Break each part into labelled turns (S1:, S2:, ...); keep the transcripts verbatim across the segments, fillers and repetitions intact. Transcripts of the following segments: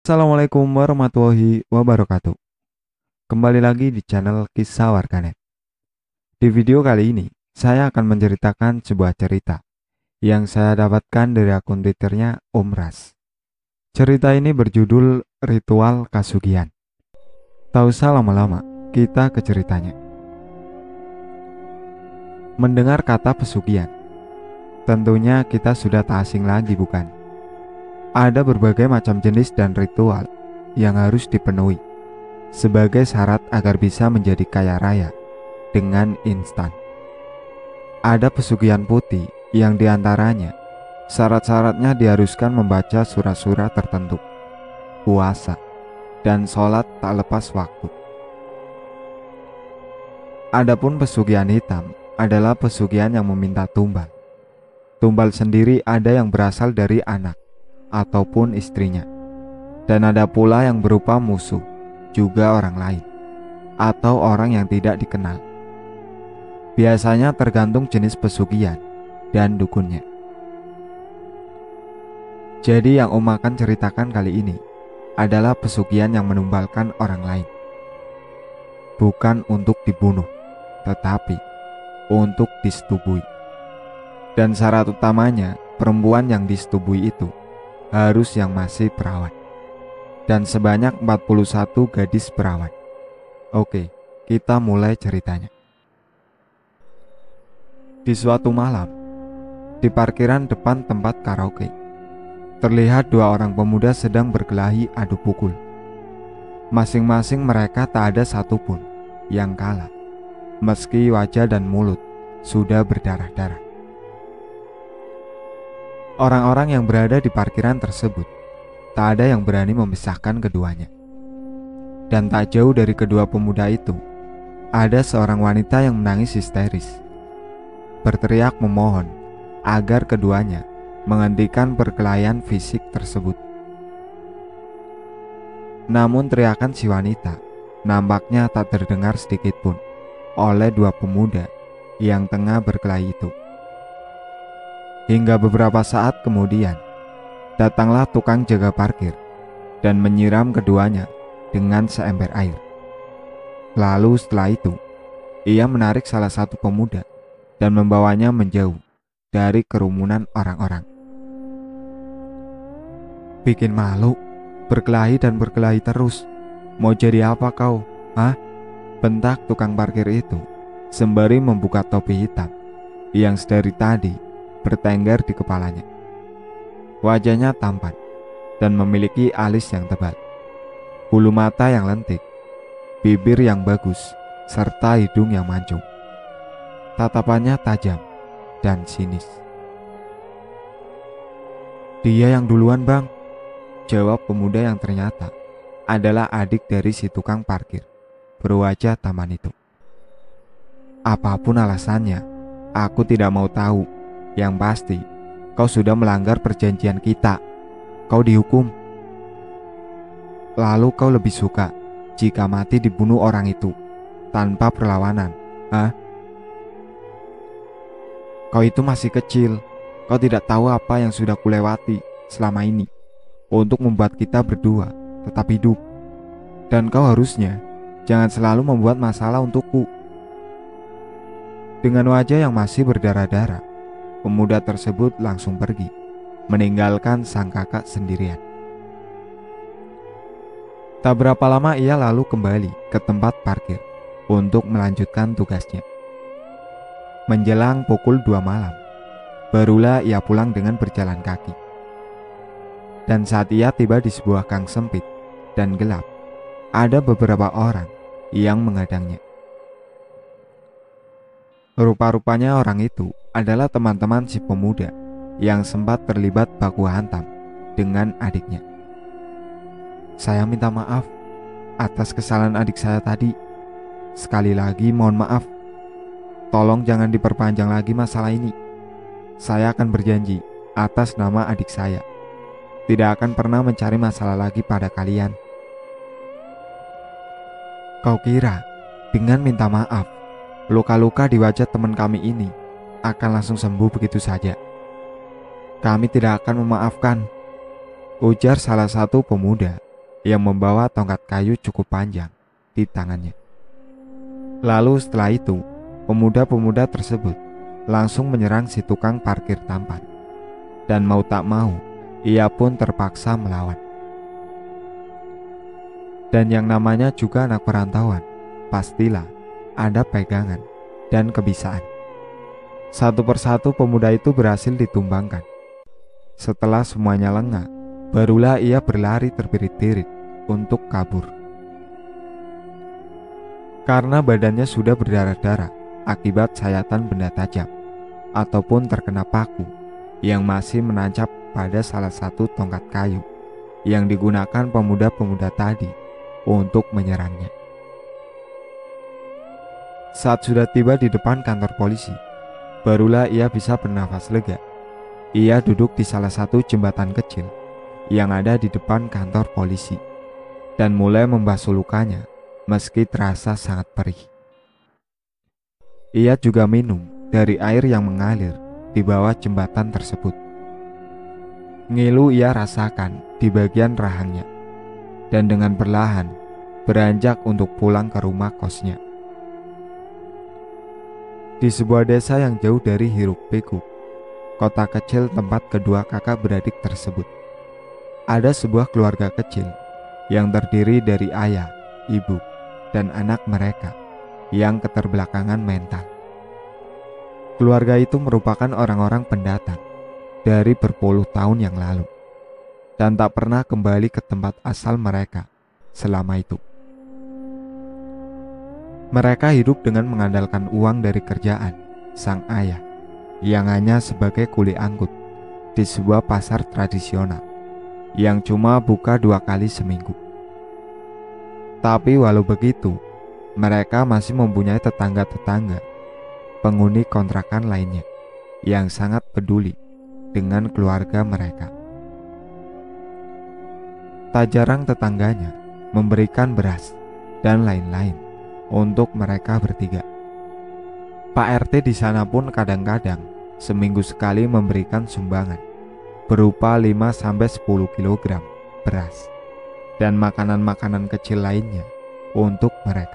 S1: Assalamualaikum warahmatullahi wabarakatuh. Kembali lagi di channel Kisah Warganet. Di video kali ini, saya akan menceritakan sebuah cerita yang saya dapatkan dari akun Twitternya Om Ras. Cerita ini berjudul Ritual Kasugihan. Tak usah lama-lama, kita ke ceritanya. Mendengar kata pesugihan, tentunya kita sudah tak asing lagi, bukan? Ada berbagai macam jenis dan ritual yang harus dipenuhi sebagai syarat agar bisa menjadi kaya raya dengan instan. Ada pesugihan putih yang diantaranya syarat-syaratnya diharuskan membaca surat-surat tertentu, puasa, dan sholat tak lepas waktu. Adapun pesugihan hitam adalah pesugihan yang meminta tumbal. Tumbal sendiri ada yang berasal dari anak ataupun istrinya, dan ada pula yang berupa musuh, juga orang lain, atau orang yang tidak dikenal. Biasanya tergantung jenis pesugihan dan dukunnya. Jadi yang Om akan ceritakan kali ini adalah pesugihan yang menumbalkan orang lain. Bukan untuk dibunuh, tetapi untuk disetubui. Dan syarat utamanya, perempuan yang disetubui itu harus yang masih perawan, dan sebanyak empat puluh satu gadis perawan. Oke, kita mulai ceritanya. Di suatu malam, di parkiran depan tempat karaoke, terlihat dua orang pemuda sedang berkelahi adu pukul. Masing-masing mereka tak ada satupun yang kalah, meski wajah dan mulut sudah berdarah-darah. Orang-orang yang berada di parkiran tersebut tak ada yang berani memisahkan keduanya. Dan tak jauh dari kedua pemuda itu, ada seorang wanita yang menangis histeris, berteriak memohon agar keduanya menghentikan perkelahian fisik tersebut. Namun teriakan si wanita nampaknya tak terdengar sedikit pun oleh dua pemuda yang tengah berkelahi itu. Hingga beberapa saat kemudian, datanglah tukang jaga parkir dan menyiram keduanya dengan seember air. Lalu setelah itu, ia menarik salah satu pemuda dan membawanya menjauh dari kerumunan orang-orang. Bikin malu, berkelahi dan berkelahi terus. Mau jadi apa kau? Hah? Bentak tukang parkir itu sembari membuka topi hitam yang sedari tadi bertengger di kepalanya. Wajahnya tampan dan memiliki alis yang tebal, bulu mata yang lentik, bibir yang bagus, serta hidung yang mancung. Tatapannya tajam dan sinis. Dia yang duluan, bang, jawab pemuda yang ternyata adalah adik dari si tukang parkir berwajah tampan itu. Apapun alasannya, aku tidak mau tahu. Yang pasti, kau sudah melanggar perjanjian kita. Kau dihukum. Lalu kau lebih suka jika mati dibunuh orang itu tanpa perlawanan, hah? Kau itu masih kecil. Kau tidak tahu apa yang sudah kulewati selama ini untuk membuat kita berdua tetap hidup. Dan kau harusnya jangan selalu membuat masalah untukku. Dengan wajah yang masih berdarah-darah, pemuda tersebut langsung pergi, meninggalkan sang kakak sendirian. Tak berapa lama ia lalu kembali ke tempat parkir untuk melanjutkan tugasnya. Menjelang pukul dua malam, barulah ia pulang dengan berjalan kaki. Dan saat ia tiba di sebuah gang sempit dan gelap, ada beberapa orang yang menghadangnya. Rupa-rupanya orang itu adalah teman-teman si pemuda yang sempat terlibat baku hantam dengan adiknya. Saya minta maaf atas kesalahan adik saya tadi. Sekali lagi mohon maaf. Tolong jangan diperpanjang lagi masalah ini. Saya akan berjanji atas nama adik saya tidak akan pernah mencari masalah lagi pada kalian. Kau kira dengan minta maaf, luka-luka di wajah teman kami ini akan langsung sembuh begitu saja? Kami tidak akan memaafkan, ujar salah satu pemuda yang membawa tongkat kayu cukup panjang di tangannya. Lalu setelah itu, pemuda-pemuda tersebut langsung menyerang si tukang parkir tampan. Dan mau tak mau, ia pun terpaksa melawan. Dan yang namanya juga anak perantauan, pastilah ada pegangan dan kebisaan. Satu persatu pemuda itu berhasil ditumbangkan. Setelah semuanya lengah, barulah ia berlari terbirit-birit untuk kabur. Karena badannya sudah berdarah-darah akibat sayatan benda tajam ataupun terkena paku yang masih menancap pada salah satu tongkat kayu yang digunakan pemuda-pemuda tadi untuk menyerangnya. Saat sudah tiba di depan kantor polisi, barulah ia bisa bernafas lega. Ia duduk di salah satu jembatan kecil yang ada di depan kantor polisi dan mulai membasuh lukanya meski terasa sangat perih. Ia juga minum dari air yang mengalir di bawah jembatan tersebut. Ngilu ia rasakan di bagian rahangnya dan dengan perlahan beranjak untuk pulang ke rumah kosnya. Di sebuah desa yang jauh dari hiruk-pikuk, kota kecil tempat kedua kakak beradik tersebut, ada sebuah keluarga kecil yang terdiri dari ayah, ibu, dan anak mereka yang keterbelakangan mental. Keluarga itu merupakan orang-orang pendatang dari berpuluh tahun yang lalu dan tak pernah kembali ke tempat asal mereka selama itu. Mereka hidup dengan mengandalkan uang dari kerjaan sang ayah yang hanya sebagai kuli angkut di sebuah pasar tradisional yang cuma buka dua kali seminggu. Tapi walau begitu, mereka masih mempunyai tetangga-tetangga penghuni kontrakan lainnya yang sangat peduli dengan keluarga mereka. Tak jarang tetangganya memberikan beras dan lain-lain untuk mereka bertiga. Pak R T di sana pun kadang-kadang seminggu sekali memberikan sumbangan berupa lima sampai sepuluh kilogram beras dan makanan-makanan kecil lainnya untuk mereka.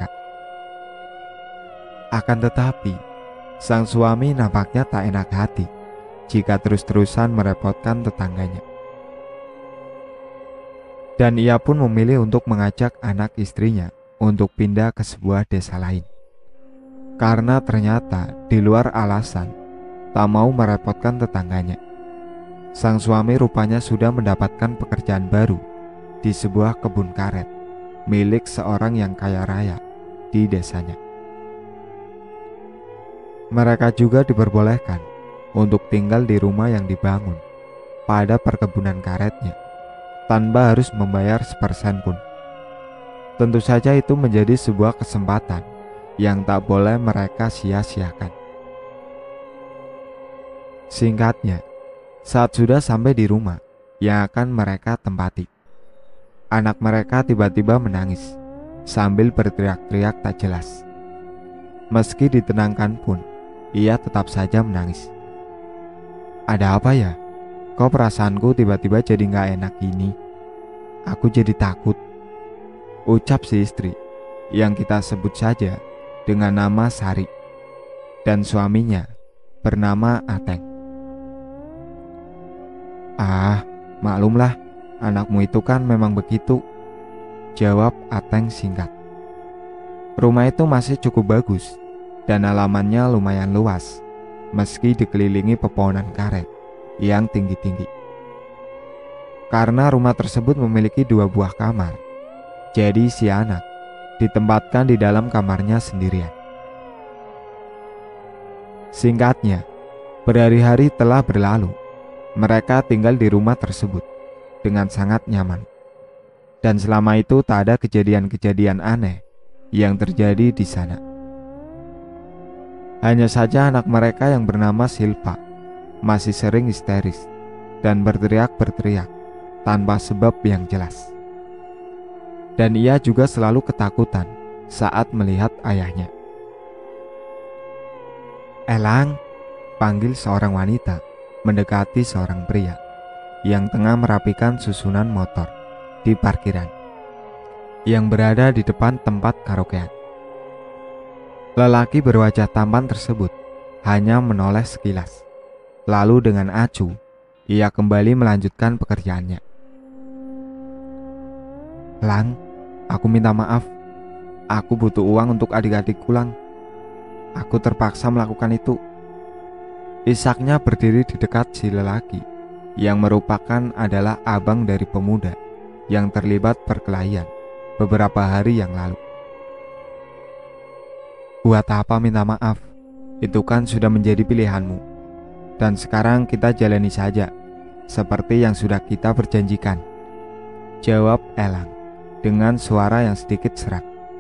S1: Akan tetapi, sang suami nampaknya tak enak hati jika terus-terusan merepotkan tetangganya. Dan ia pun memilih untuk mengajak anak istrinya untuk pindah ke sebuah desa lain. Karena ternyata di luar alasan tak mau merepotkan tetangganya, sang suami rupanya sudah mendapatkan pekerjaan baru di sebuah kebun karet milik seorang yang kaya raya di desanya. Mereka juga diperbolehkan untuk tinggal di rumah yang dibangun pada perkebunan karetnya tanpa harus membayar sepersen pun. Tentu saja itu menjadi sebuah kesempatan yang tak boleh mereka sia-siakan. Singkatnya, saat sudah sampai di rumah yang akan mereka tempati, anak mereka tiba-tiba menangis sambil berteriak-teriak tak jelas. Meski ditenangkan pun, ia tetap saja menangis. Ada apa ya? Kok perasaanku tiba-tiba jadi gak enak gini? Aku jadi takut, ucap si istri yang kita sebut saja dengan nama Sari dan suaminya bernama Ateng. Ah, maklumlah, anakmu itu kan memang begitu, jawab Ateng singkat. Rumah itu masih cukup bagus dan halamannya lumayan luas meski dikelilingi pepohonan karet yang tinggi-tinggi. Karena rumah tersebut memiliki dua buah kamar, jadi si anak ditempatkan di dalam kamarnya sendirian. Singkatnya, berhari-hari telah berlalu. Mereka tinggal di rumah tersebut dengan sangat nyaman. Dan selama itu tak ada kejadian-kejadian aneh yang terjadi di sana. Hanya saja anak mereka yang bernama Silva masih sering histeris dan berteriak-berteriak tanpa sebab yang jelas. Dan ia juga selalu ketakutan saat melihat ayahnya. Elang, panggil seorang wanita mendekati seorang pria yang tengah merapikan susunan motor di parkiran yang berada di depan tempat karaokean. Lelaki berwajah tampan tersebut hanya menoleh sekilas. Lalu dengan acuh, ia kembali melanjutkan pekerjaannya. "Lang, aku minta maaf. Aku butuh uang untuk adik-adikku, Lang. Aku terpaksa melakukan itu." Isaknya berdiri di dekat si lelaki yang merupakan adalah abang dari pemuda yang terlibat perkelahian beberapa hari yang lalu. "Buat apa minta maaf? Itu kan sudah menjadi pilihanmu. Dan sekarang kita jalani saja, seperti yang sudah kita perjanjikan," jawab Elang dengan suara yang sedikit serak.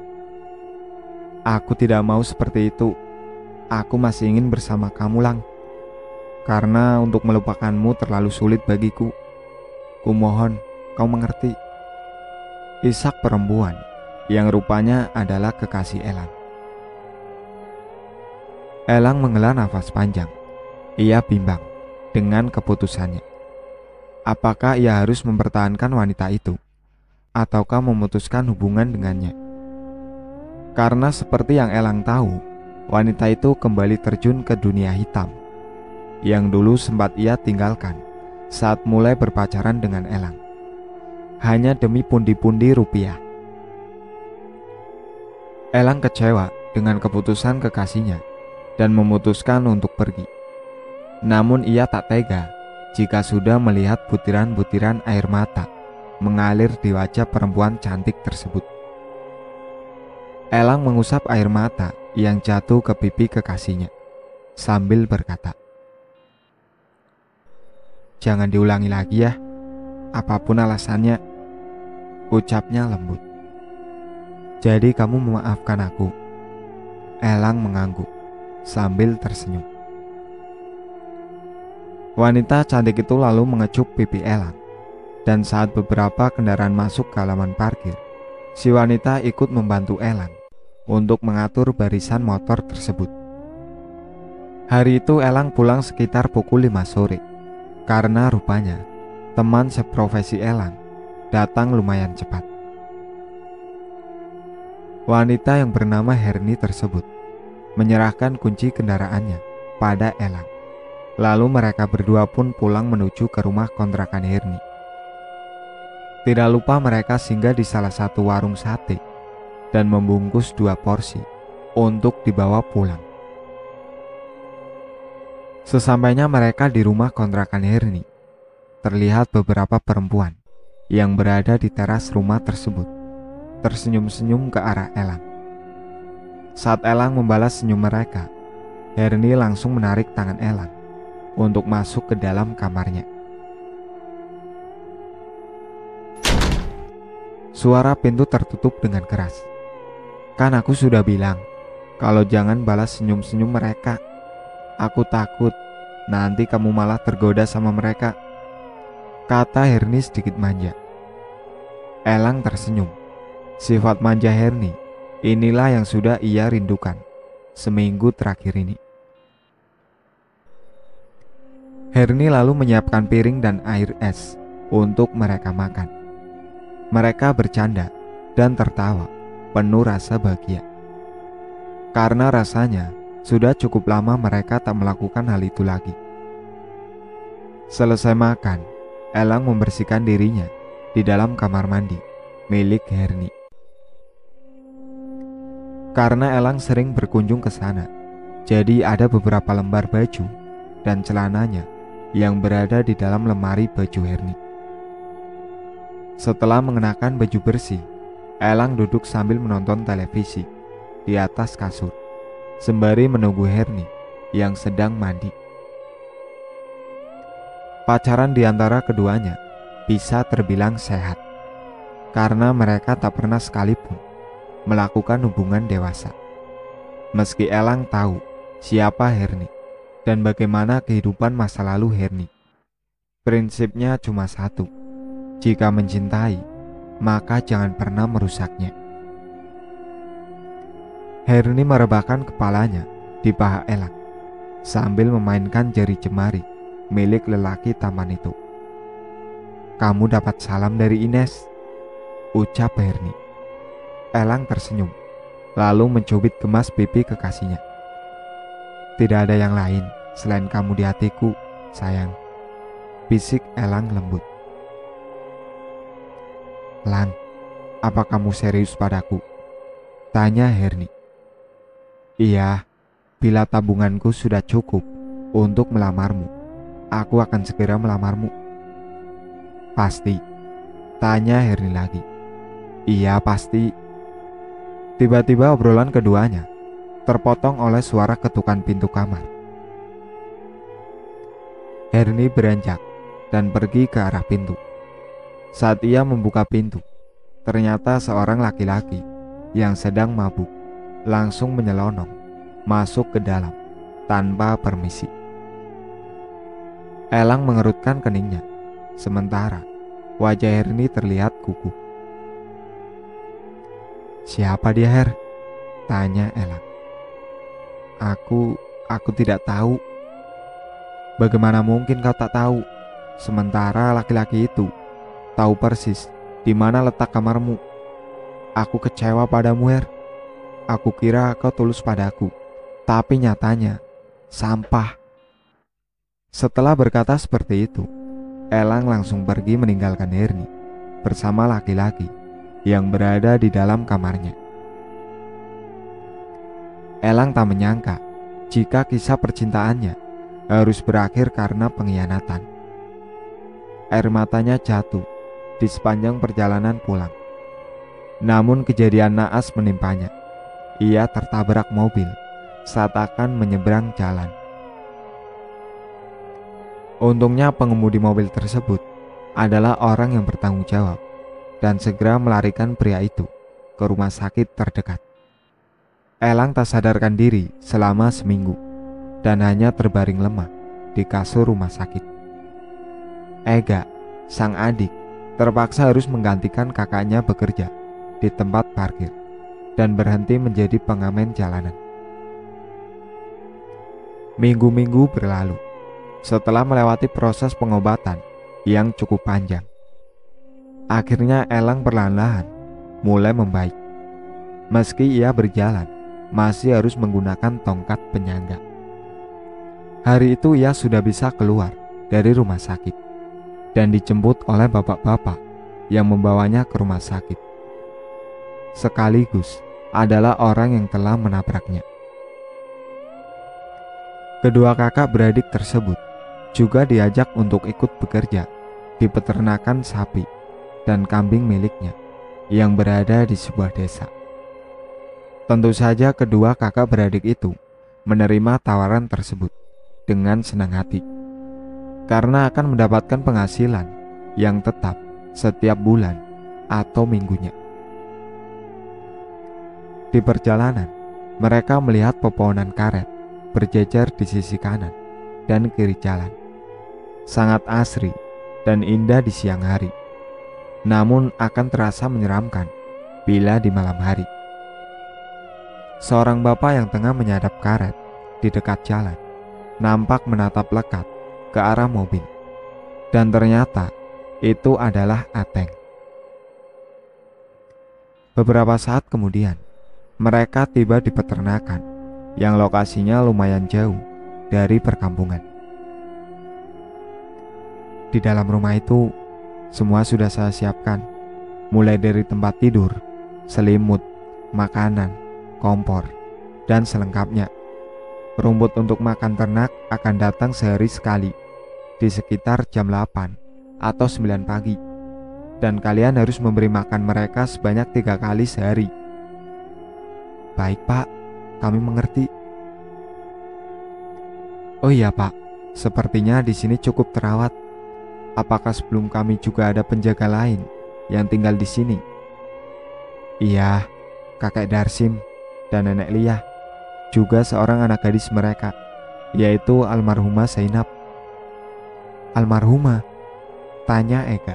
S1: "Aku tidak mau seperti itu. Aku masih ingin bersama kamu, Lang. Karena untuk melupakanmu terlalu sulit bagiku. Kumohon kau mengerti." Isak perempuan yang rupanya adalah kekasih Elang. Elang menghela nafas panjang. Ia bimbang dengan keputusannya. Apakah ia harus mempertahankan wanita itu, ataukah memutuskan hubungan dengannya? Karena seperti yang Elang tahu, wanita itu kembali terjun ke dunia hitam yang dulu sempat ia tinggalkan saat mulai berpacaran dengan Elang, hanya demi pundi-pundi rupiah. Elang kecewa dengan keputusan kekasihnya dan memutuskan untuk pergi. Namun ia tak tega jika sudah melihat butiran-butiran air mata mengalir di wajah perempuan cantik tersebut. Elang mengusap air mata yang jatuh ke pipi kekasihnya sambil berkata, "Jangan diulangi lagi ya, apapun alasannya," ucapnya lembut. "Jadi kamu memaafkan aku?" Elang mengangguk sambil tersenyum. Wanita cantik itu lalu mengecup pipi Elang, dan saat beberapa kendaraan masuk ke halaman parkir, si wanita ikut membantu Elang untuk mengatur barisan motor tersebut. Hari itu Elang pulang sekitar pukul lima sore, karena rupanya teman seprofesi Elang datang lumayan cepat. Wanita yang bernama Herni tersebut menyerahkan kunci kendaraannya pada Elang. Lalu mereka berdua pun pulang menuju ke rumah kontrakan Herni. Tidak lupa mereka singgah di salah satu warung sate dan membungkus dua porsi untuk dibawa pulang. Sesampainya mereka di rumah kontrakan Herni, terlihat beberapa perempuan yang berada di teras rumah tersebut tersenyum-senyum ke arah Elang. Saat Elang membalas senyum mereka, Herni langsung menarik tangan Elang untuk masuk ke dalam kamarnya. Suara pintu tertutup dengan keras. "Kan aku sudah bilang kalau jangan balas senyum-senyum mereka. Aku takut nanti kamu malah tergoda sama mereka," kata Herni sedikit manja. Elang tersenyum. Sifat manja Herni inilah yang sudah ia rindukan seminggu terakhir ini. Herni lalu menyiapkan piring dan air es untuk mereka makan. Mereka bercanda dan tertawa penuh rasa bahagia. Karena rasanya sudah cukup lama mereka tak melakukan hal itu lagi. Selesai makan, Elang membersihkan dirinya di dalam kamar mandi milik Herni. Karena Elang sering berkunjung ke sana, jadi ada beberapa lembar baju dan celananya yang berada di dalam lemari baju Herni. Setelah mengenakan baju bersih, Elang duduk sambil menonton televisi di atas kasur, sembari menunggu Herni yang sedang mandi. Pacaran di antara keduanya bisa terbilang sehat, karena mereka tak pernah sekalipun melakukan hubungan dewasa. Meski Elang tahu siapa Herni dan bagaimana kehidupan masa lalu Herni, prinsipnya cuma satu: jika mencintai, maka jangan pernah merusaknya. Herni merebahkan kepalanya di paha Elang sambil memainkan jari jemari milik lelaki tampan itu. "Kamu dapat salam dari Ines," ucap Herni Elang tersenyum, lalu mencubit gemas pipi kekasihnya. Tidak ada yang lain selain kamu di hatiku, sayang, bisik Elang lembut. Lang, apa kamu serius padaku? Tanya Herni. Iya, bila tabunganku sudah cukup untuk melamarmu, aku akan segera melamarmu. Pasti? Tanya Herni lagi. Iya, pasti. Tiba-tiba obrolan keduanya terpotong oleh suara ketukan pintu kamar. Herni beranjak dan pergi ke arah pintu. Saat ia membuka pintu, ternyata seorang laki-laki yang sedang mabuk langsung menyelonong masuk ke dalam tanpa permisi. Elang mengerutkan keningnya, sementara wajah Herni terlihat gugup. Siapa dia, Her? Tanya Elang. Aku, aku tidak tahu. Bagaimana mungkin kau tak tahu? Sementara laki-laki itu tahu persis di mana letak kamarmu. Aku kecewa padamu, Her. Aku kira kau tulus padaku, tapi nyatanya sampah. Setelah berkata seperti itu, Elang langsung pergi meninggalkan Herni bersama laki-laki yang berada di dalam kamarnya. Elang tak menyangka jika kisah percintaannya harus berakhir karena pengkhianatan. Air matanya jatuh di sepanjang perjalanan pulang. Namun kejadian naas menimpanya. Ia tertabrak mobil saat akan menyeberang jalan. Untungnya pengemudi mobil tersebut adalah orang yang bertanggung jawab dan segera melarikan pria itu ke rumah sakit terdekat. Elang tak sadarkan diri selama seminggu dan hanya terbaring lemah di kasur rumah sakit. Ega, sang adik, terpaksa harus menggantikan kakaknya bekerja di tempat parkir dan berhenti menjadi pengamen jalanan. Minggu-minggu berlalu setelah melewati proses pengobatan yang cukup panjang. Akhirnya Elang perlahan-lahan mulai membaik. Meski ia berjalan, masih harus menggunakan tongkat penyangga. Hari itu ia sudah bisa keluar dari rumah sakit dan dijemput oleh bapak-bapak yang membawanya ke rumah sakit. Sekaligus adalah orang yang telah menabraknya. Kedua kakak beradik tersebut juga diajak untuk ikut bekerja di peternakan sapi dan kambing miliknya yang berada di sebuah desa. Tentu saja kedua kakak beradik itu menerima tawaran tersebut dengan senang hati, karena akan mendapatkan penghasilan yang tetap setiap bulan atau minggunya. Di perjalanan, mereka melihat pepohonan karet berjejer di sisi kanan dan kiri jalan. Sangat asri dan indah di siang hari, namun akan terasa menyeramkan bila di malam hari. Seorang bapak yang tengah menyadap karet di dekat jalan nampak menatap lekat ke arah mobil, dan ternyata itu adalah Ateng. Beberapa saat kemudian, mereka tiba di peternakan yang lokasinya lumayan jauh dari perkampungan. Di dalam rumah itu, semua sudah saya siapkan, mulai dari tempat tidur, selimut, makanan, kompor, dan selengkapnya. Rumput untuk makan ternak akan datang sehari sekali, di sekitar jam delapan atau sembilan pagi, dan kalian harus memberi makan mereka sebanyak tiga kali sehari. Baik, Pak, kami mengerti. Oh iya, Pak, sepertinya di sini cukup terawat. Apakah sebelum kami juga ada penjaga lain yang tinggal di sini? Iya, kakek Darsim dan nenek Lia, juga seorang anak gadis mereka, yaitu almarhumah Zainab. Almarhumah? Tanya Ega.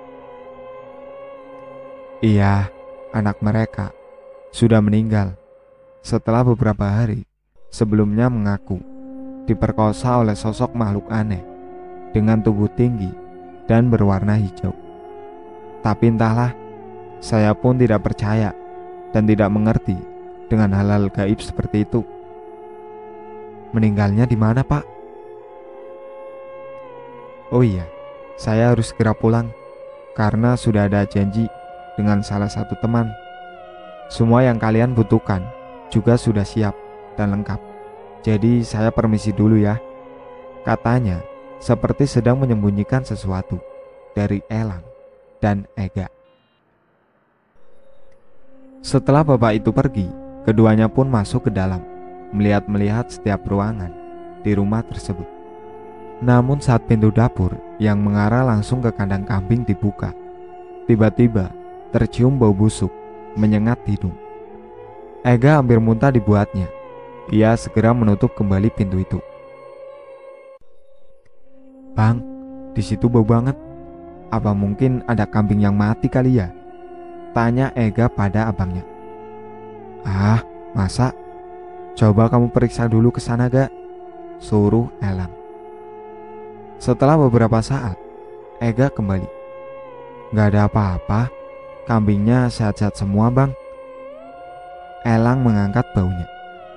S1: Iya, anak mereka sudah meninggal setelah beberapa hari sebelumnya mengaku diperkosa oleh sosok makhluk aneh dengan tubuh tinggi dan berwarna hijau. Tapi entahlah, saya pun tidak percaya dan tidak mengerti dengan hal-hal gaib seperti itu. Meninggalnya di mana, Pak? Oh iya, saya harus segera pulang karena sudah ada janji dengan salah satu teman. Semua yang kalian butuhkan juga sudah siap dan lengkap. Jadi saya permisi dulu ya. Katanya seperti sedang menyembunyikan sesuatu dari Elang dan Ega. Setelah bapak itu pergi, keduanya pun masuk ke dalam, melihat-melihat setiap ruangan di rumah tersebut. Namun saat pintu dapur yang mengarah langsung ke kandang kambing dibuka, tiba-tiba tercium bau busuk menyengat hidung. Ega hampir muntah dibuatnya. Ia segera menutup kembali pintu itu. Bang, di situ bau banget. Apa mungkin ada kambing yang mati kali ya? Tanya Ega pada abangnya. Ah, masa? Coba kamu periksa dulu ke sana gak? Suruh Elang. Setelah beberapa saat, Ega kembali. Gak ada apa-apa, kambingnya sehat-sehat semua bang. Elang mengangkat baunya.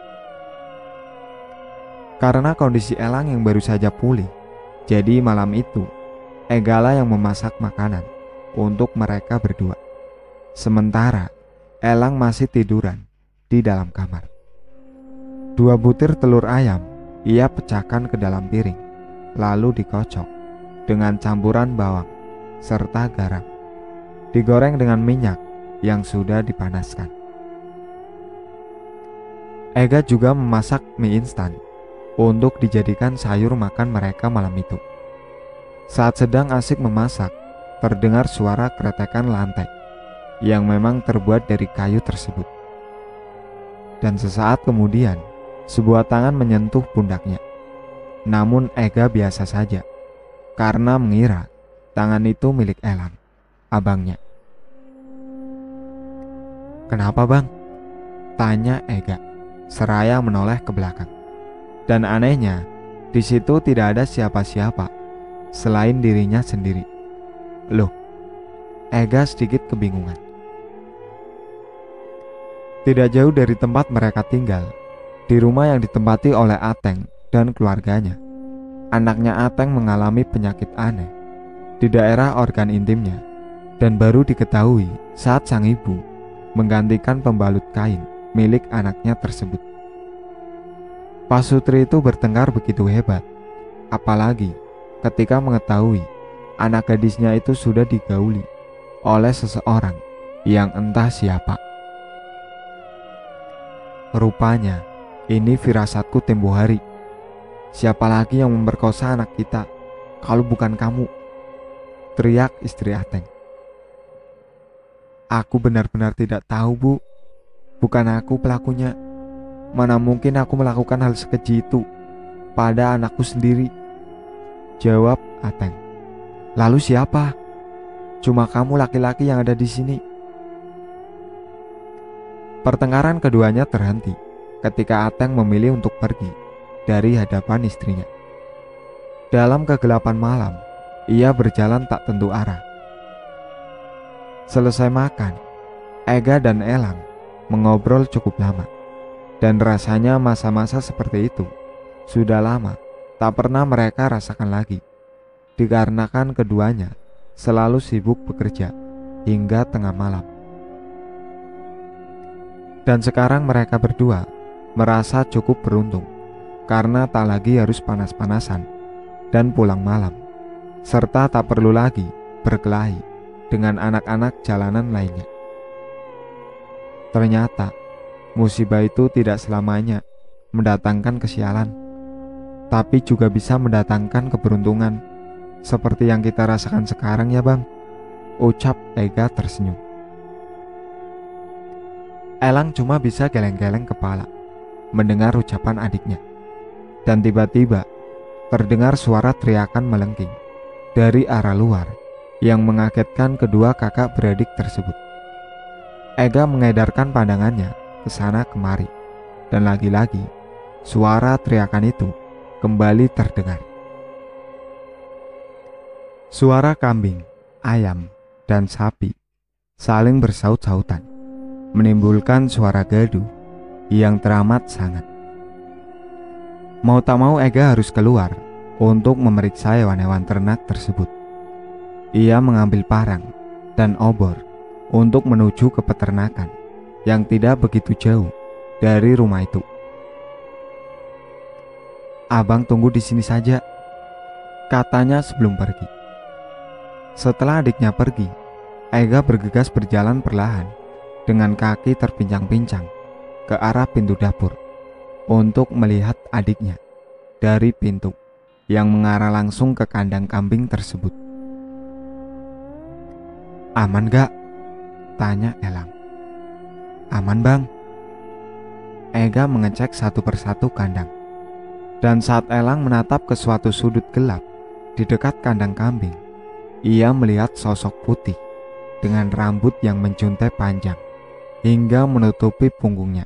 S1: Karena kondisi Elang yang baru saja pulih, jadi malam itu Ega lah yang memasak makanan untuk mereka berdua. Sementara Elang masih tiduran di dalam kamar. Dua butir telur ayam ia pecahkan ke dalam piring, lalu dikocok dengan campuran bawang serta garam. Digoreng dengan minyak yang sudah dipanaskan. Ega juga memasak mie instan untuk dijadikan sayur makan mereka malam itu. Saat sedang asik memasak, terdengar suara keretakan lantai yang memang terbuat dari kayu tersebut. Dan sesaat kemudian, sebuah tangan menyentuh pundaknya. Namun Ega biasa saja, karena mengira tangan itu milik Elang, abangnya. Kenapa bang? Tanya Ega, seraya menoleh ke belakang. Dan anehnya, di situ tidak ada siapa-siapa selain dirinya sendiri. Loh, Ega sedikit kebingungan. Tidak jauh dari tempat mereka tinggal, di rumah yang ditempati oleh Ateng dan keluarganya, anaknya Ateng mengalami penyakit aneh di daerah organ intimnya, dan baru diketahui saat sang ibu menggantikan pembalut kain milik anaknya tersebut. Pak Sutri itu bertengkar begitu hebat, apalagi ketika mengetahui anak gadisnya itu sudah digauli oleh seseorang yang entah siapa. Rupanya ini firasatku tempo hari. Siapa lagi yang memperkosa anak kita kalau bukan kamu? Teriak istri Ateng. Aku benar-benar tidak tahu bu. Bukan aku pelakunya. Mana mungkin aku melakukan hal sekeji itu pada anakku sendiri? Jawab Ateng. Lalu siapa? Cuma kamu laki-laki yang ada di sini. Pertengkaran keduanya terhenti ketika Ateng memilih untuk pergi dari hadapan istrinya. Dalam kegelapan malam, ia berjalan tak tentu arah. Selesai makan, Ega dan Elang mengobrol cukup lama. Dan rasanya masa-masa seperti itu sudah lama tak pernah mereka rasakan lagi, dikarenakan keduanya selalu sibuk bekerja hingga tengah malam. Dan sekarang mereka berdua merasa cukup beruntung karena tak lagi harus panas-panasan dan pulang malam, serta tak perlu lagi berkelahi dengan anak-anak jalanan lainnya. Ternyata musibah itu tidak selamanya mendatangkan kesialan, tapi juga bisa mendatangkan keberuntungan, seperti yang kita rasakan sekarang ya bang, ucap Ega tersenyum. Elang cuma bisa geleng-geleng kepala mendengar ucapan adiknya. Dan tiba-tiba terdengar suara teriakan melengking dari arah luar yang mengagetkan kedua kakak beradik tersebut. Ega mengedarkan pandangannya ke sana kemari, dan lagi-lagi suara teriakan itu kembali terdengar. Suara kambing, ayam, dan sapi saling bersaut-sautan. menimbulkan suara gaduh yang teramat sangat. Mau tak mau Ega harus keluar untuk memeriksa hewan-hewan ternak tersebut. Ia mengambil parang dan obor untuk menuju ke peternakan yang tidak begitu jauh dari rumah itu. "Abang tunggu di sini saja," katanya sebelum pergi. Setelah adiknya pergi, Ega bergegas berjalan perlahan dengan kaki terpincang-pincang ke arah pintu dapur untuk melihat adiknya dari pintu yang mengarah langsung ke kandang kambing tersebut. "Aman gak?" tanya Elang. "Aman bang." Ega mengecek satu persatu kandang. Dan saat Elang menatap ke suatu sudut gelap di dekat kandang kambing, ia melihat sosok putih dengan rambut yang menjuntai panjang hingga menutupi punggungnya.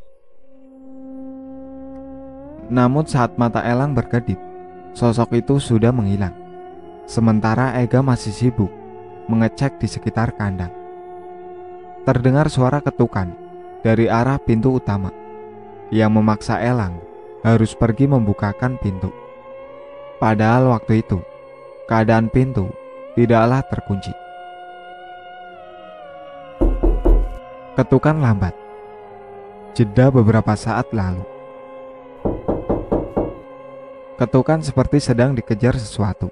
S1: Namun saat mata Elang berkedip, sosok itu sudah menghilang. Sementara Ega masih sibuk mengecek di sekitar kandang. Terdengar suara ketukan dari arah pintu utama yang memaksa Elang harus pergi membukakan pintu. Padahal waktu itu keadaan pintu tidaklah terkunci. Ketukan lambat. Jeda beberapa saat lalu. Ketukan seperti sedang dikejar sesuatu.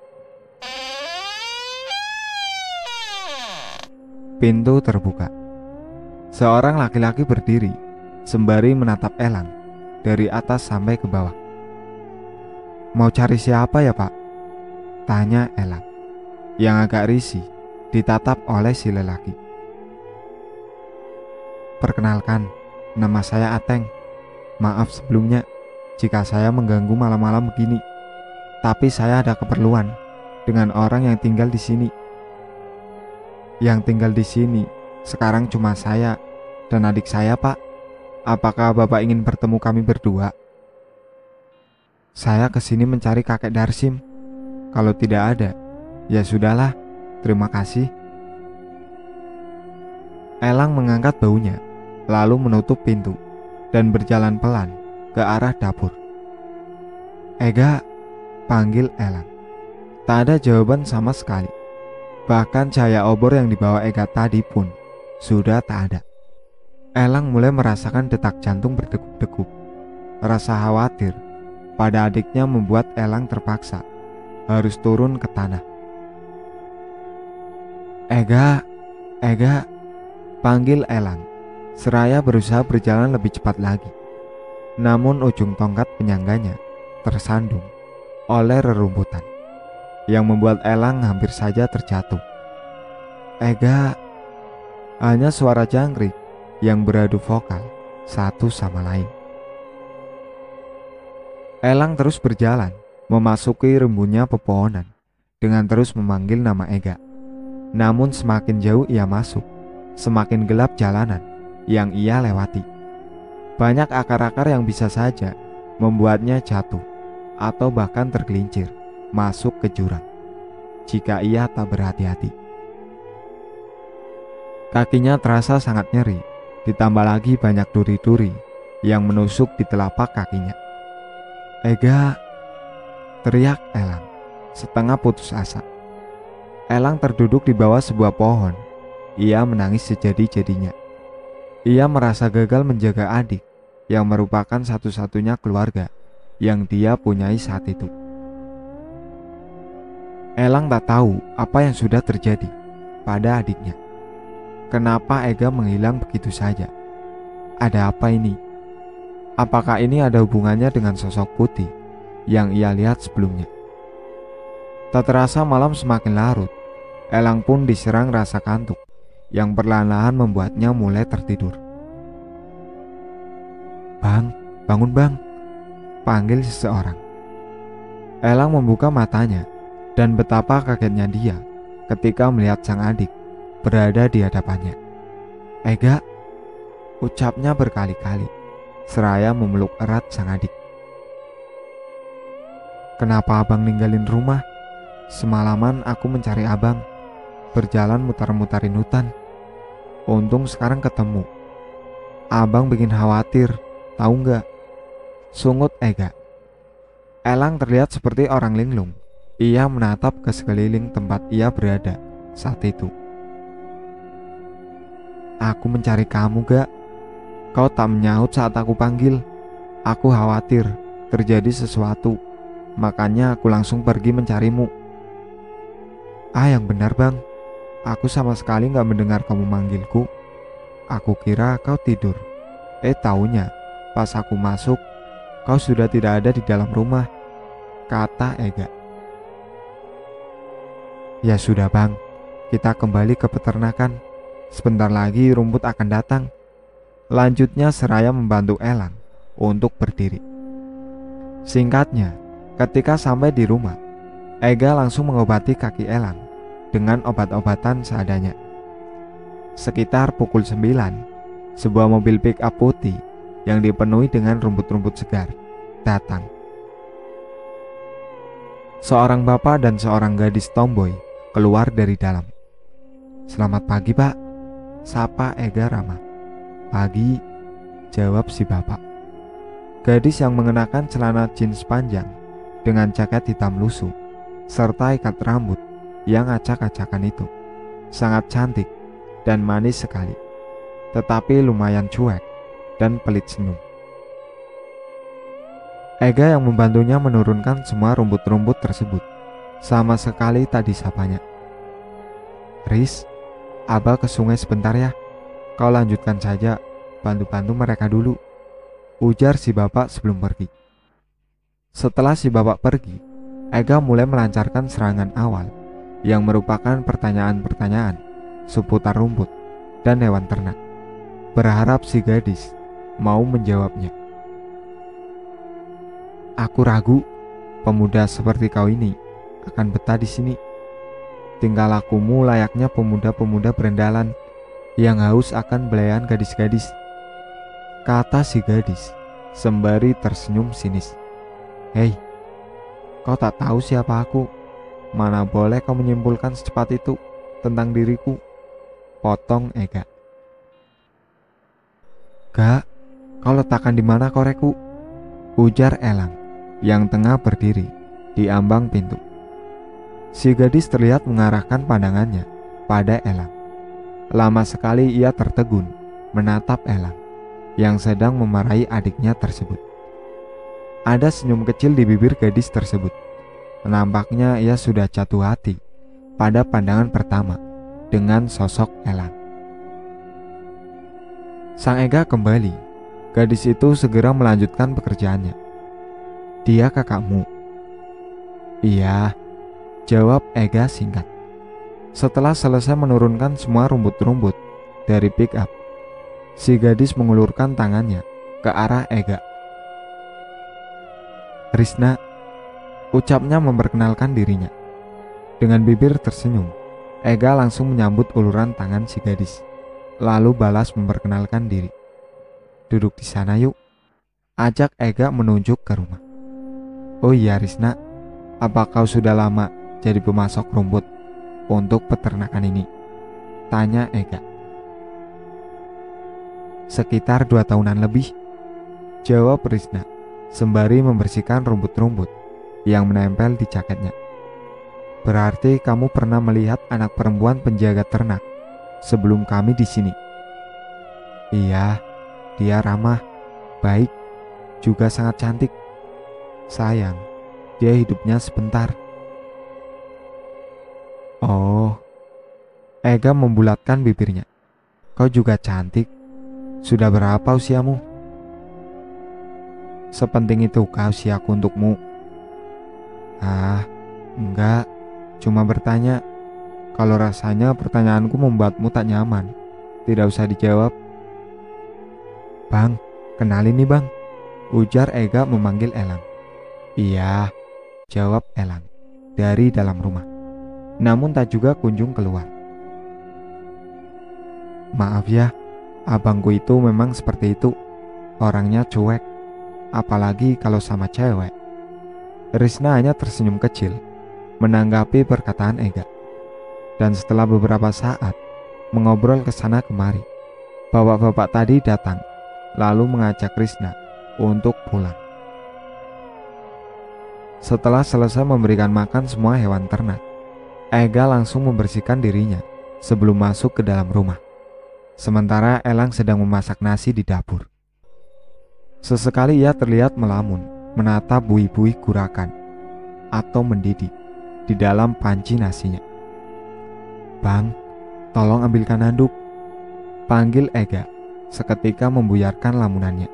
S1: Pintu terbuka. Seorang laki-laki berdiri sembari menatap Elang dari atas sampai ke bawah. "Mau cari siapa ya, Pak?" tanya Elang yang agak risih ditatap oleh si lelaki. "Perkenalkan, nama saya Ateng. Maaf sebelumnya jika saya mengganggu malam-malam begini. Tapi saya ada keperluan dengan orang yang tinggal di sini." "Yang tinggal di sini sekarang cuma saya dan adik saya, Pak. Apakah Bapak ingin bertemu kami berdua?" "Saya kesini mencari kakek Darsim. Kalau tidak ada, ya sudahlah. Terima kasih." Elang mengangkat baunya, lalu menutup pintu dan berjalan pelan ke arah dapur. "Ega," panggil Elang. Tak ada jawaban sama sekali. Bahkan cahaya obor yang dibawa Ega tadi pun sudah tak ada. Elang mulai merasakan detak jantung berdegup-degup. Rasa khawatir pada adiknya membuat Elang terpaksa harus turun ke tanah. "Ega, Ega," panggil Elang seraya berusaha berjalan lebih cepat lagi. Namun ujung tongkat penyangganya tersandung oleh rerumputan yang membuat Elang hampir saja terjatuh. "Ega," hanya suara jangkrik yang beradu vokal satu sama lain. Elang terus berjalan memasuki rimbunnya pepohonan dengan terus memanggil nama Ega. Namun semakin jauh ia masuk, semakin gelap jalanan yang ia lewati. Banyak akar-akar yang bisa saja membuatnya jatuh atau bahkan tergelincir masuk ke jurang jika ia tak berhati-hati. Kakinya terasa sangat nyeri. Ditambah lagi banyak duri-duri yang menusuk di telapak kakinya. "Ega," teriak Elang setengah putus asa. Elang terduduk di bawah sebuah pohon. Ia menangis sejadi-jadinya. Ia merasa gagal menjaga adik yang merupakan satu-satunya keluarga yang dia punyai saat itu. Elang tak tahu apa yang sudah terjadi pada adiknya. Kenapa Ega menghilang begitu saja? Ada apa ini? Apakah ini ada hubungannya dengan sosok putih yang ia lihat sebelumnya? Tak terasa malam semakin larut. Elang pun diserang rasa kantuk yang perlahan-lahan membuatnya mulai tertidur. "Bang, bangun bang," panggil seseorang. Elang membuka matanya dan betapa kagetnya dia ketika melihat sang adik berada di hadapannya. "Ega," ucapnya berkali-kali seraya memeluk erat sang adik. "Kenapa abang ninggalin rumah? Semalaman aku mencari abang, berjalan mutar-mutarin hutan. Untung sekarang ketemu. Abang bikin khawatir, tahu nggak? Sungut Ega. Elang terlihat seperti orang linglung. Ia menatap ke sekeliling tempat ia berada saat itu. Aku mencari kamu gak? Kau tak menyaut saat aku panggil. Aku khawatir terjadi sesuatu, makanya aku langsung pergi mencarimu. Ah, yang benar bang, aku sama sekali gak mendengar kamu manggilku. Aku kira kau tidur. Eh taunya pas aku masuk, kau sudah tidak ada di dalam rumah, kata Ega. Ya sudah bang, kita kembali ke peternakan. Sebentar lagi rumput akan datang. Lanjutnya seraya membantu Elang untuk berdiri. Singkatnya, ketika sampai di rumah, Ega langsung mengobati kaki Elang dengan obat-obatan seadanya. Sekitar pukul sembilan, sebuah mobil pick-up putih yang dipenuhi dengan rumput-rumput segar datang. Seorang bapak dan seorang gadis tomboy keluar dari dalam. Selamat pagi pak, sapa Ega ramah. Pagi, jawab si bapak. Gadis yang mengenakan celana jeans panjang dengan jaket hitam lusuh serta ikat rambut yang acak-acakan itu sangat cantik dan manis sekali, tetapi lumayan cuek dan pelit senyum. Ega yang membantunya menurunkan semua rumput-rumput tersebut sama sekali tak disapanya. Riz, Abah ke sungai sebentar ya. Kau lanjutkan saja, bantu-bantu mereka dulu, ujar si bapak sebelum pergi. Setelah si bapak pergi, Ega mulai melancarkan serangan awal yang merupakan pertanyaan-pertanyaan seputar rumput dan hewan ternak, berharap si gadis mau menjawabnya. Aku ragu, pemuda seperti kau ini akan betah di sini. Tingkah lakumu layaknya pemuda-pemuda berendalan yang haus akan belayan gadis-gadis, kata si gadis sembari tersenyum sinis. Hei, kau tak tahu siapa aku. Mana boleh kau menyimpulkan secepat itu tentang diriku, potong Ega. Gak, kau letakkan di mana korekku, ujar Elang yang tengah berdiri di ambang pintu. Si gadis terlihat mengarahkan pandangannya pada Elang. Lama sekali ia tertegun menatap Elang yang sedang memarahi adiknya tersebut. Ada senyum kecil di bibir gadis tersebut. Nampaknya ia sudah jatuh hati pada pandangan pertama dengan sosok Elang. Sang Ega kembali. Gadis itu segera melanjutkan pekerjaannya. Dia kakakmu? Iya, jawab Ega singkat. Setelah selesai menurunkan semua rumput-rumput dari pick up, si gadis mengulurkan tangannya ke arah Ega. Risna, ucapnya memperkenalkan dirinya. Dengan bibir tersenyum, Ega langsung menyambut uluran tangan si gadis, lalu balas memperkenalkan diri. Duduk di sana yuk, ajak Ega menunjuk ke rumah. Oh iya Risna, apa kau sudah lama jadi pemasok rumput untuk peternakan ini? Tanya Ega. Sekitar dua tahunan lebih, jawab Risna sembari membersihkan rumput-rumput yang menempel di jaketnya. Berarti kamu pernah melihat anak perempuan penjaga ternak sebelum kami di sini? Iya, dia ramah, baik, juga sangat cantik. Sayang, dia hidupnya sebentar. Oh, Ega membulatkan bibirnya. Kau juga cantik. Sudah berapa usiamu? Sepenting itu kau usiaku untukmu? Ah, enggak. Cuma bertanya. Kalau rasanya pertanyaanku membuatmu tak nyaman, tidak usah dijawab. Bang, kenalin nih bang, ujar Ega memanggil Elang. Iya, jawab Elang dari dalam rumah, namun tak juga kunjung keluar. Maaf ya, abangku itu memang seperti itu. Orangnya cuek, apalagi kalau sama cewek. Risna hanya tersenyum kecil menanggapi perkataan Ega. Dan setelah beberapa saat mengobrol ke sana kemari, bapak-bapak tadi datang lalu mengajak Krishna untuk pulang. Setelah selesai memberikan makan semua hewan ternak, Ega langsung membersihkan dirinya sebelum masuk ke dalam rumah. Sementara Elang sedang memasak nasi di dapur. Sesekali ia terlihat melamun, menatap buih-buih gurakan atau mendidih di dalam panci nasinya. "Bang, tolong ambilkan handuk," panggil Ega seketika membuyarkan lamunannya.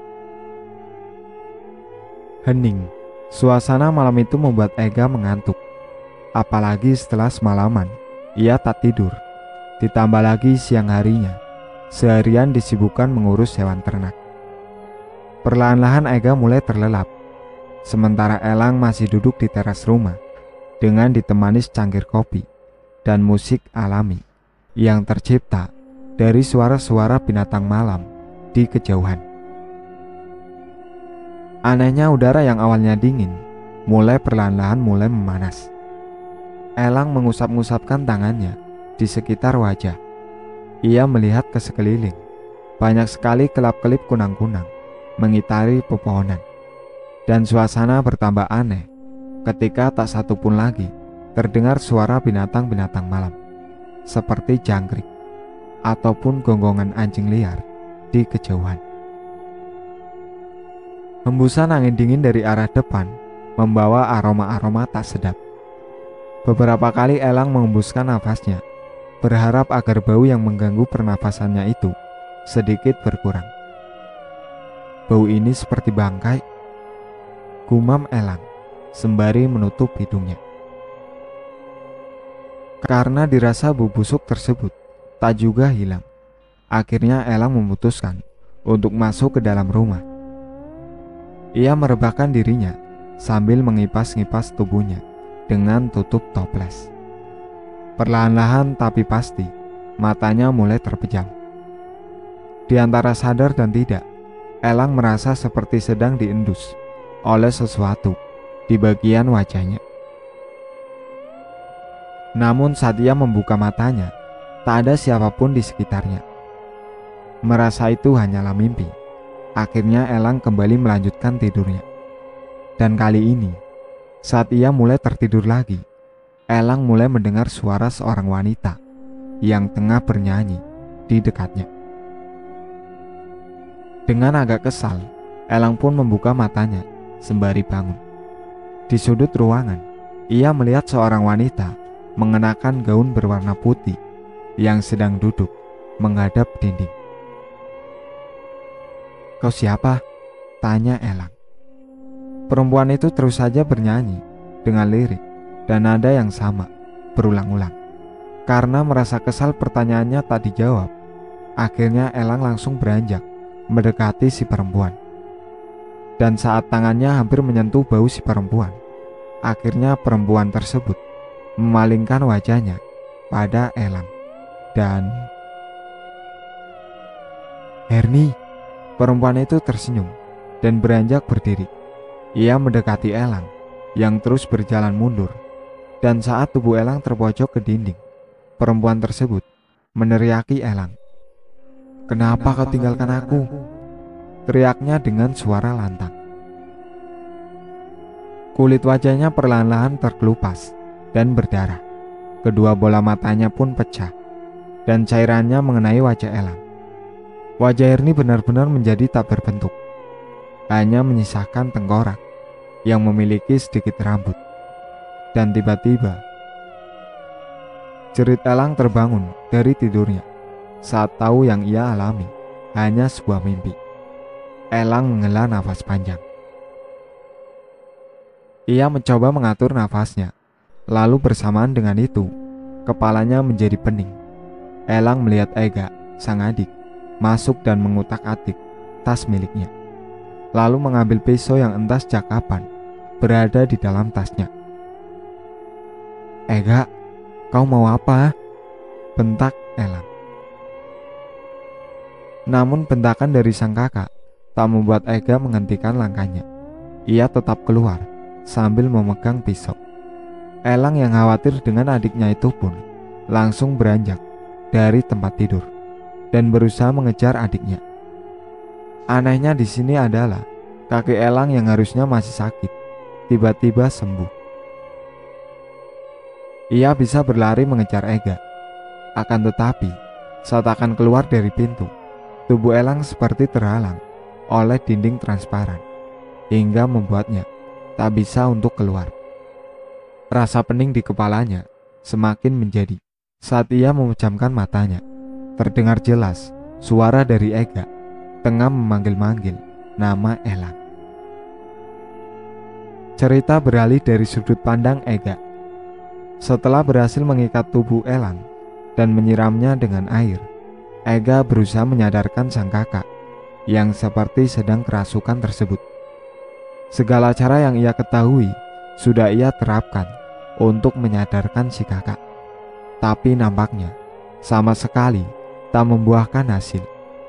S1: Hening. Suasana malam itu membuat Ega mengantuk. Apalagi setelah semalaman ia tak tidur. Ditambah lagi siang harinya seharian disibukkan mengurus hewan ternak. Perlahan-lahan Ega mulai terlelap. Sementara Elang masih duduk di teras rumah dengan ditemani secangkir kopi dan musik alami yang tercipta dari suara-suara binatang malam di kejauhan. Anehnya udara yang awalnya dingin mulai perlahan-lahan mulai memanas. Elang mengusap-ngusapkan tangannya di sekitar wajah. Ia melihat ke sekeliling. Banyak sekali kelap-kelip kunang-kunang mengitari pepohonan. Dan suasana bertambah aneh ketika tak satu pun lagi terdengar suara binatang-binatang malam seperti jangkrik ataupun gonggongan anjing liar di kejauhan. Hembusan angin dingin dari arah depan membawa aroma-aroma tak sedap. Beberapa kali Elang mengembuskan nafasnya, berharap agar bau yang mengganggu pernafasannya itu sedikit berkurang. "Bau ini seperti bangkai," gumam Elang sembari menutup hidungnya. Karena dirasa bau busuk tersebut tak juga hilang, akhirnya Elang memutuskan untuk masuk ke dalam rumah. Ia merebahkan dirinya sambil mengipas-ngipas tubuhnya dengan tutup toples. Perlahan-lahan tapi pasti matanya mulai terpejam. Di antara sadar dan tidak, Elang merasa seperti sedang diendus oleh sesuatu di bagian wajahnya. Namun saat ia membuka matanya, tak ada siapapun di sekitarnya. Merasa itu hanyalah mimpi. Akhirnya Elang kembali melanjutkan tidurnya. Dan kali ini, saat ia mulai tertidur lagi, Elang mulai mendengar suara seorang wanita yang tengah bernyanyi di dekatnya. Dengan agak kesal, Elang pun membuka matanya sembari bangun. Di sudut ruangan, ia melihat seorang wanita mengenakan gaun berwarna putih yang sedang duduk menghadap dinding. "Kau siapa?" tanya Elang. Perempuan itu terus saja bernyanyi dengan lirik dan nada yang sama berulang-ulang. Karena merasa kesal pertanyaannya tak dijawab, akhirnya Elang langsung beranjak mendekati si perempuan. Dan saat tangannya hampir menyentuh bahu si perempuan, akhirnya perempuan tersebut memalingkan wajahnya pada Elang dan "Herni!" Perempuan itu tersenyum dan beranjak berdiri. Ia mendekati Elang yang terus berjalan mundur. Dan saat tubuh Elang terpojok ke dinding, perempuan tersebut meneriaki Elang. "Kenapa kau tinggalkan aku?" teriaknya dengan suara lantang. Kulit wajahnya perlahan-lahan terkelupas dan berdarah. Kedua bola matanya pun pecah dan cairannya mengenai wajah Elang. Wajah Herni benar-benar menjadi tak berbentuk, hanya menyisakan tengkorak yang memiliki sedikit rambut. Dan tiba-tiba jerit Elang terbangun dari tidurnya saat tahu yang ia alami hanya sebuah mimpi. Elang menghela nafas panjang. Ia mencoba mengatur nafasnya, lalu bersamaan dengan itu kepalanya menjadi pening. Elang melihat Ega, sang adik, masuk dan mengutak-atik tas miliknya, lalu mengambil pisau yang entah sejak kapan berada di dalam tasnya. "Ega, kau mau apa?" bentak Elang. Namun bentakan dari sang kakak tak membuat Ega menghentikan langkahnya. Ia tetap keluar sambil memegang pisau. Elang yang khawatir dengan adiknya itu pun langsung beranjak dari tempat tidur dan berusaha mengejar adiknya. Anehnya di sini adalah kaki Elang yang harusnya masih sakit tiba-tiba sembuh. Ia bisa berlari mengejar Ega. Akan tetapi, saat akan keluar dari pintu, tubuh Elang seperti terhalang oleh dinding transparan hingga membuatnya tak bisa untuk keluar. Rasa pening di kepalanya semakin menjadi saat ia memejamkan matanya. Terdengar jelas suara dari Ega tengah memanggil-manggil nama Elang. Cerita beralih dari sudut pandang Ega. Setelah berhasil mengikat tubuh Elang dan menyiramnya dengan air, Ega berusaha menyadarkan sang kakak yang seperti sedang kerasukan tersebut. Segala cara yang ia ketahui sudah ia terapkan untuk menyadarkan si kakak, tapi nampaknya sama sekali tak membuahkan hasil.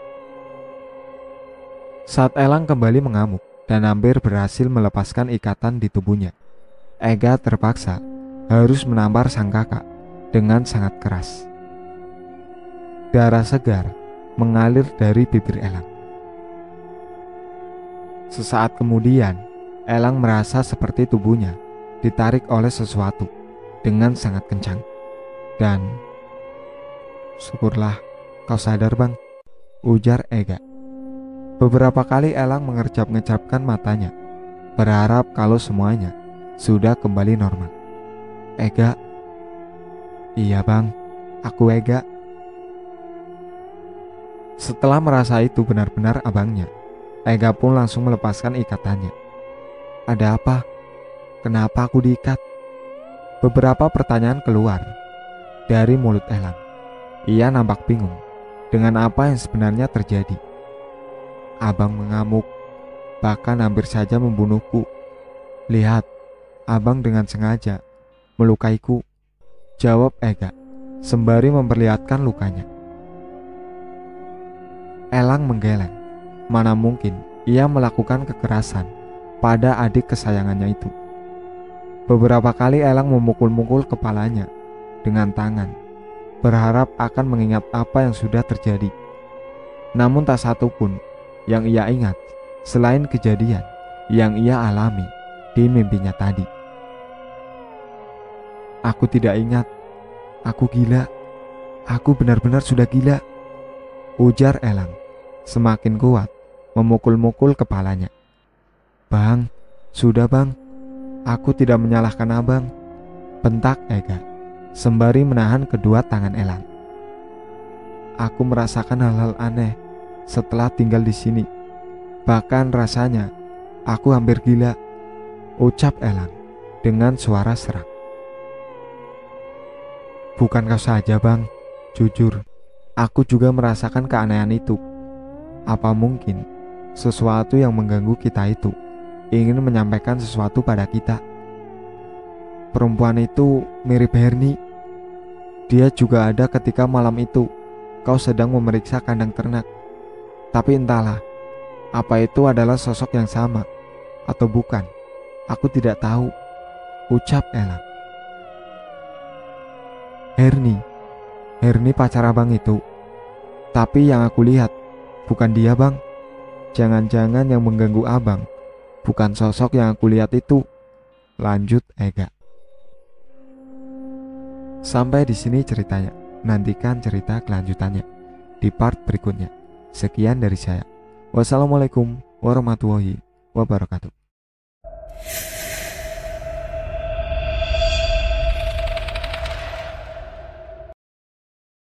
S1: Saat Elang kembali mengamuk dan hampir berhasil melepaskan ikatan di tubuhnya, Ega terpaksa harus menampar sang kakak dengan sangat keras. Darah segar mengalir dari bibir Elang. Sesaat kemudian, Elang merasa seperti tubuhnya ditarik oleh sesuatu dengan sangat kencang. Dan, syukurlah kau sadar bang, ujar Ega. Beberapa kali Elang mengerjap-ngerjapkan matanya, berharap kalau semuanya sudah kembali normal. Ega, iya bang, aku Ega. Setelah merasa itu benar-benar abangnya, Ega pun langsung melepaskan ikatannya. Ada apa? Kenapa aku diikat? Beberapa pertanyaan keluar dari mulut Elang. Ia nampak bingung dengan apa yang sebenarnya terjadi. Abang mengamuk, bahkan hampir saja membunuhku. Lihat, abang dengan sengaja melukaiku, jawab Ega sembari memperlihatkan lukanya. Elang menggeleng. Mana mungkin ia melakukan kekerasan pada adik kesayangannya itu. Beberapa kali Elang memukul-mukul kepalanya dengan tangan, berharap akan mengingat apa yang sudah terjadi. Namun tak satu pun yang ia ingat selain kejadian yang ia alami di mimpinya tadi. Aku tidak ingat. Aku gila. Aku benar-benar sudah gila, ujar Elang semakin kuat memukul-mukul kepalanya. Bang, sudah bang. Aku tidak menyalahkan abang, bentak Ega sembari menahan kedua tangan Elang. Aku merasakan hal-hal aneh setelah tinggal di sini. Bahkan rasanya aku hampir gila, ucap Elang dengan suara serak. Bukan kau saja bang, jujur, aku juga merasakan keanehan itu. Apa mungkin sesuatu yang mengganggu kita itu ingin menyampaikan sesuatu pada kita? Perempuan itu mirip Herni. Dia juga ada ketika malam itu kau sedang memeriksa kandang ternak. Tapi entahlah, apa itu adalah sosok yang sama atau bukan, aku tidak tahu, ucap Elang. Herni, Herni pacar abang itu. Tapi yang aku lihat bukan dia bang. Jangan-jangan yang mengganggu abang bukan sosok yang aku lihat itu, lanjut Ega. Sampai di sini ceritanya. Nantikan cerita kelanjutannya di part berikutnya. Sekian dari saya. Wassalamualaikum warahmatullahi wabarakatuh.